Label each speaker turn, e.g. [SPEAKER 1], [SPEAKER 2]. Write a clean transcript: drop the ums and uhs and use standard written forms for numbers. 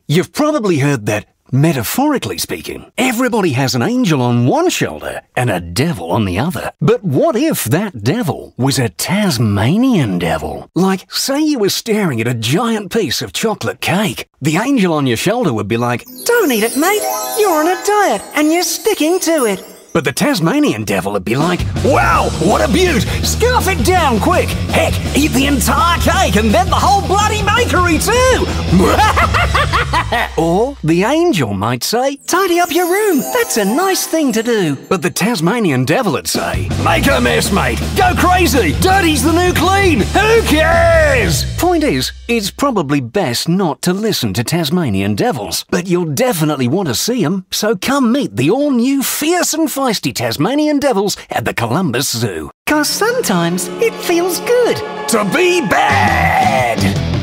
[SPEAKER 1] You've probably heard that, metaphorically speaking, everybody has an angel on one shoulder and a devil on the other. But what if that devil was a Tasmanian devil? Like, say you were staring at a giant piece of chocolate cake. The angel on your shoulder would be like,
[SPEAKER 2] "Don't eat it, mate. You're on a diet and you're sticking to it."
[SPEAKER 1] but the Tasmanian devil would be like, "Wow, what a beaut! Scarf it down quick! Heck, eat the entire cake and then the whole bloody bakery too!" Or the angel might say,
[SPEAKER 2] "Tidy up your room. That's a nice thing to do."
[SPEAKER 1] but the Tasmanian devil would say, "Make a mess, mate! Go crazy! Dirty's the new clean! Who cares?" Point is, it's probably best not to listen to Tasmanian devils, but you'll definitely want to see them, so come meet the all-new fierce and feisty Tasmanian devils at the Columbus Zoo.
[SPEAKER 2] 'Cause sometimes it feels good
[SPEAKER 1] To be bad!